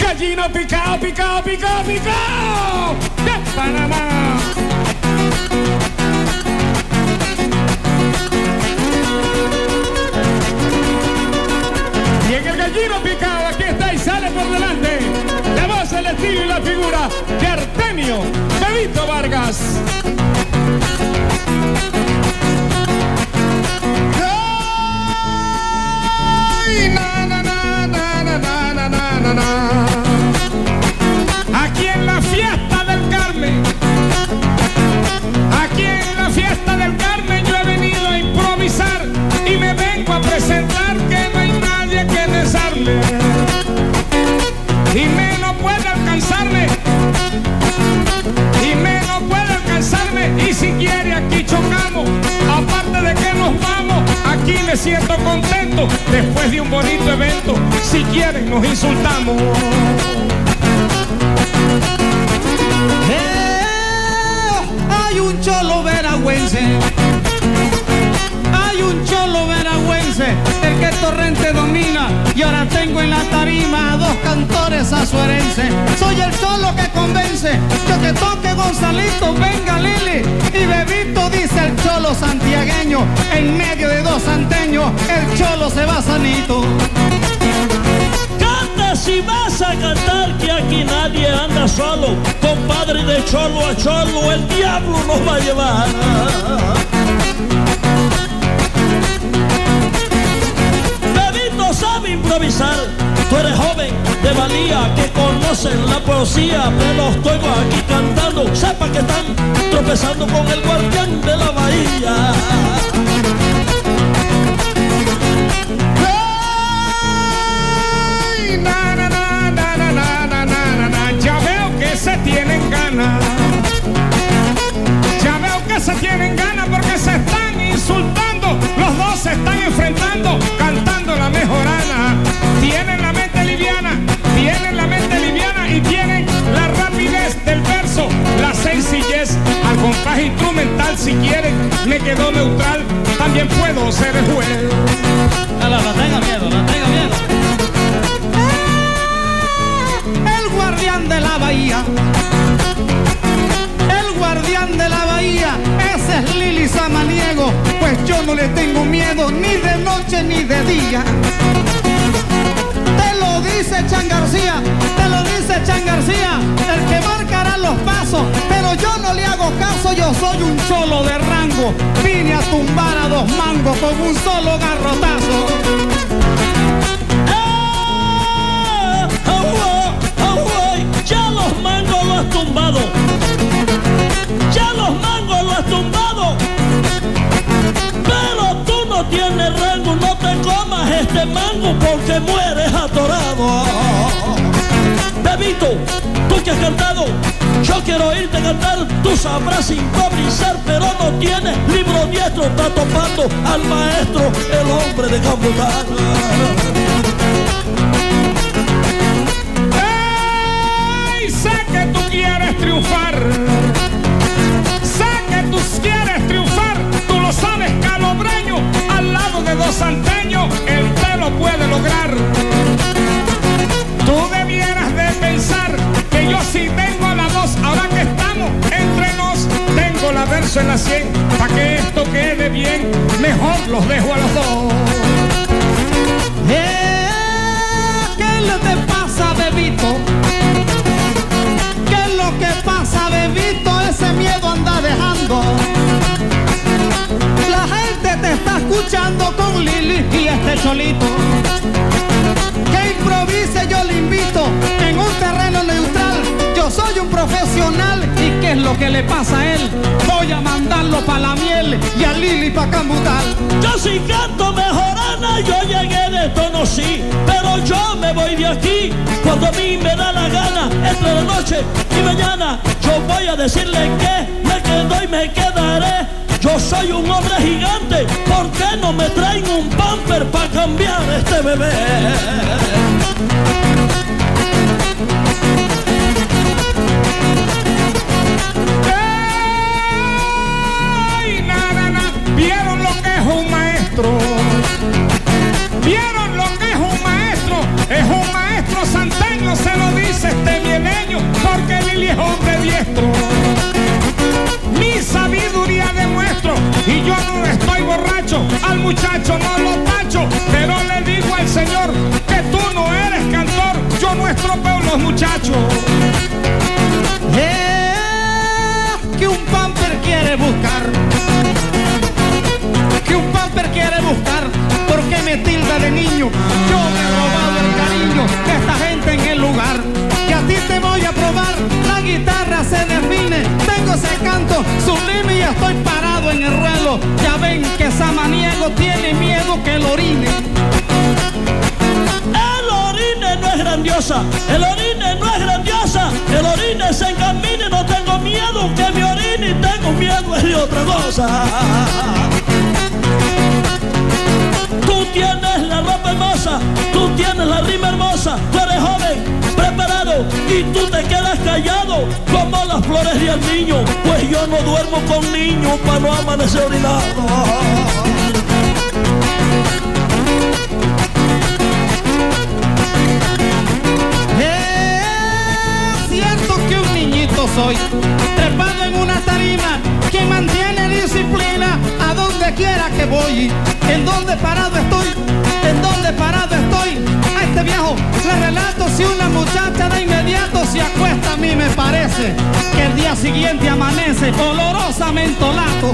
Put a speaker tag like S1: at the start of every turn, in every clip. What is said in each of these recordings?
S1: Gallino picao, picao, picao, picao de Panamá. Y en el gallino picao, aquí está y sale por delante la voz, el estilo y la figura de Artemio Bebito Vargas. Aquí en la fiesta del Carmen, aquí en la fiesta del Carmen yo he venido a improvisar y me vengo a presentar que no hay nadie que desarme y menos puede alcanzarme, y menos puede alcanzarme, y si quiere aquí chocamos, aparte de que nos vamos, aquí me siento contento después de un bonito evento, si quieren nos insultamos.
S2: Hay un cholo veragüense, hay un cholo veragüense, el que Torrente domina, y ahora tengo en la tarima a dos cantores azuerenses. Soy el cholo que convence, yo que toque Gonzalito, venga Lili y Bebito, dice el cholo santiagueño, en medio de dos santeños, el cholo se va sanito.
S3: Si vas a cantar, que aquí nadie anda solo, compadre, de cholo a cholo el diablo nos va a llevar. Bebito sabe improvisar, tú eres joven de valía, que conocen la poesía, me los oigo aquí cantando, sepa que están tropezando con el guardián de la bahía.
S1: Se tienen ganas, ya veo que se tienen ganas porque se están insultando, los dos se están enfrentando, cantando la mejorana, tienen la mente liviana, tienen la mente liviana y tienen la rapidez del verso, la sencillez al compás instrumental, si quieren me quedo neutral, también puedo ser el juez.
S2: No tenga miedo, no tenga miedo. El guardián de la bahía, el guardián de la bahía, ese es Lili Samaniego, pues yo no le tengo miedo ni de noche ni de día. Te lo dice Chan García, te lo dice Chan García, el que marcará los pasos, pero yo no le hago caso, yo soy un cholo de rango, vine a tumbar a dos mangos con un solo garrotazo.
S3: Ya los mangos lo has tumbado, ya los mangos lo has tumbado, pero tú no tienes rango, no te comas este mango porque mueres atorado. Bebito, tú que has cantado, yo quiero oírte cantar, tú sabrás improvisar, pero no tienes libro diestro, está topando al maestro, el hombre de Camputana.
S1: Tú quieres triunfar, sé que tú quieres triunfar, tú lo sabes, calobreño, al lado de dos santeños, él te lo puede lograr. Tú debieras de pensar que yo sí tengo la voz, ahora que estamos entre nos, tengo la verso en la 100, para que esto quede bien, mejor los dejo a los dos.
S2: ¿Qué le te pasa, Bebito? ¿Qué pasa, Bebito? Ese miedo anda dejando. La gente te está escuchando con Lili y este cholito. Que improvise, yo le invito en un terreno neutral. Yo soy un profesional. ¿Y qué es lo que le pasa a él? Voy a mandarlo pa' la miel y a Lili pa' Cambutal.
S3: Yo sí canto mejorana, yo llegué de tono sí, pero yo me voy de aquí cuando a mí me da la gana, entre la noche y mañana. Yo voy a decirle que me quedo y me quedaré. Yo soy un hombre gigante, ¿por qué no me traen un pamper para cambiar este bebé?
S1: ¿Vieron lo que es un maestro? ¿Vieron lo que es un maestro? Es un maestro santeño, se lo digo. muchachos no los tacho, pero le digo al Señor que tú no eres cantor, yo no estropeo los muchachos.
S2: Que un pamper quiere buscar, que un pamper quiere buscar, porque me tilda de niño. Yo me he robado el cariño de esta gente en el lugar. Que a ti te voy a probar, la guitarra se define, tengo ese canto sublime y estoy parado en el ruedo. Ya ven que Samaniego tiene miedo que lo orine.
S3: El orine no es grandiosa, el orine no es grandiosa, el orine se encamina y no tengo miedo que me orine y tengo miedo de otra cosa. Tú tienes la ropa hermosa, tú tienes la rima hermosa, tú eres joven, preparado y tú te quedas callado como las flores de al niño, pues yo no duermo con niños para no amanecer orinado.
S2: Que un niñito soy, trepado en una tarima que mantiene disciplina a donde quiera que voy. En donde parado estoy, en donde parado estoy. A este viejo le relato si una muchacha de inmediato se acuesta, a mí me parece que el día siguiente amanece olorosa mentolato.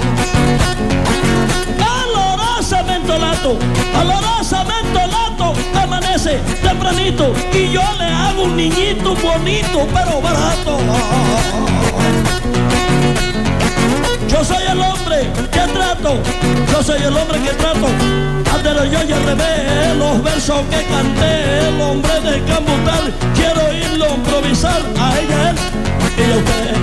S3: Olorosa mentolato, olorosa mentolato, amanece tempranito y yo le hago un niñito bonito pero barato. Yo soy el hombre que trato, yo soy el hombre que trato. Andero yo y al revés, los versos que canté, el hombre de Cambutal, quiero oírlo improvisar a ella, él y a usted.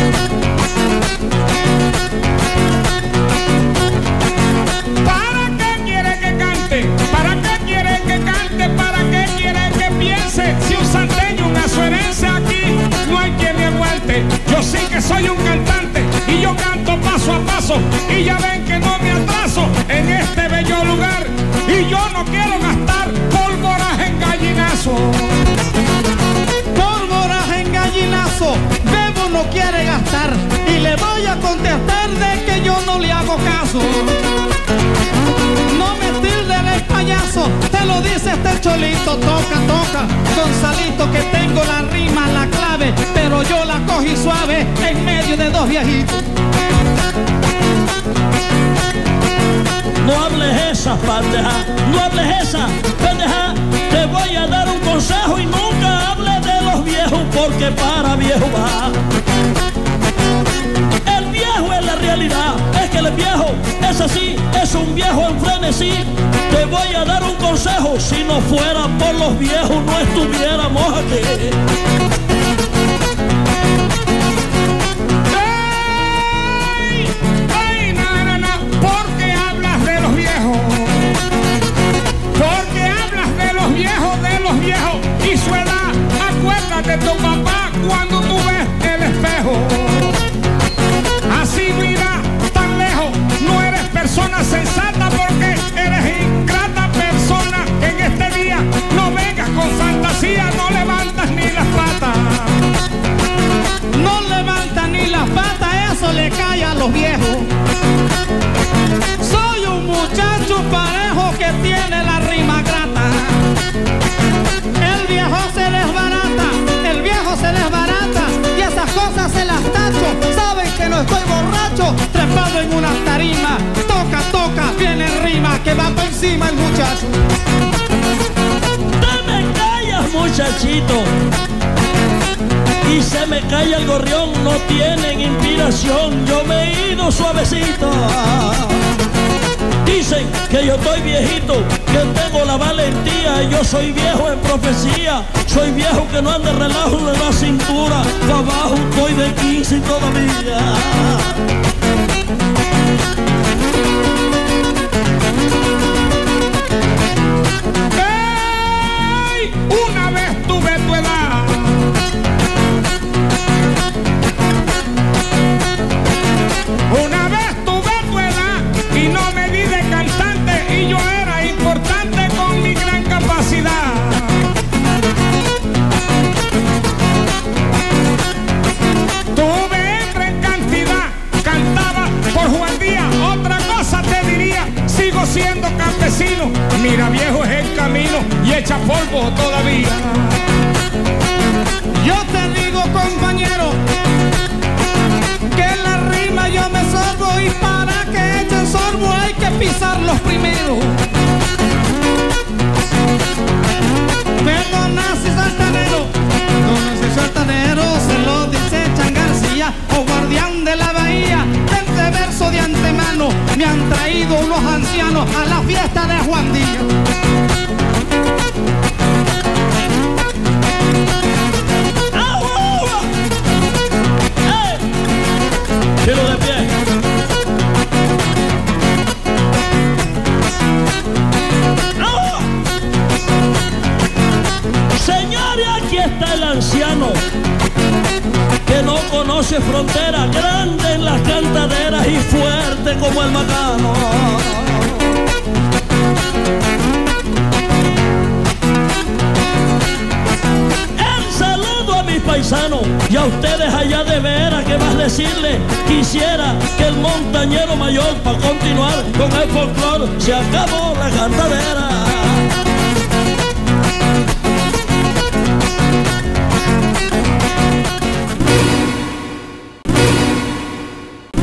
S1: ¿Para qué quiere que cante? ¿Para qué quiere que cante? ¿Para qué quiere que piense? Si un santeño, una suerense aquí, no hay quien me aguante. Yo sí que soy un cantante y yo canto paso a paso y ya ven que no me atraso en este bello lugar y yo no quiero gastar pólvoras en gallinazo.
S2: Pólvoras en gallinazo, Bebo no quiere gastar y le voy a contestar de que yo no le hago caso. No me tilden el payaso, te lo dice este cholito, toca, toca, Gonzalito, que tengo la rima, la clave, pero yo la cogí suave en medio de dos viejitos.
S3: No hables esa pendeja, no hables esa pendeja, te voy a dar un consejo y nunca hables de los viejos porque para viejo va. El viejo es la realidad, es que el viejo es así, es un viejo en frenesí. Te voy a dar un consejo, si no fuera por los viejos no estuviéramos aquí.
S1: Viejos y su edad, acuérdate de tu papá cuando tú ves el espejo. Así no irás tan lejos, no eres persona sensata porque eres ingrata persona. En este día no vengas con fantasía, no levantas ni las patas.
S2: No levantas ni las patas, eso le cae a los viejos. Soy un muchacho parejo que tiene la rima grata. El viejo se desbarata y esas cosas se las tacho. Saben que no estoy borracho, trepado en una tarima. Toca, toca, viene rima que va por encima el muchacho.
S3: Te me callas, muchachito, y se me calla el gorrión, no tienen inspiración, yo me he ido suavecito. Dicen que yo estoy viejito, que tengo la valentía, yo soy viejo en profecía, soy viejo que no anda relajo de la cintura, para abajo estoy de 15 todavía.
S1: ¡Ey! Una vez tuve tu edad, una vez tuve tu edad y no me di de cantante y yo era importante con mi gran capacidad. Tuve hembra en cantidad, cantaba por Juan Díaz, otra cosa te diría, sigo siendo echa polvo todavía.
S2: Yo te digo, compañero, que en la rima yo me sorbo y para que echen sorbo hay que pisarlos primero. Perdona si saltanero, no soy saltanero, se lo dice Chan García, o guardián de la bahía. Este verso de antemano me han traído unos ancianos a la fiesta de Juan Díaz.
S3: Quiero de pie. ¡Ah! Señores, aquí está el anciano que no conoce fronteras, grande en las cantaderas y fuerte como el macano. Paisano, y a ustedes allá de veras, ¿qué más decirles? Quisiera que el montañero mayor, para continuar con el folclore, se acabó la cantadera.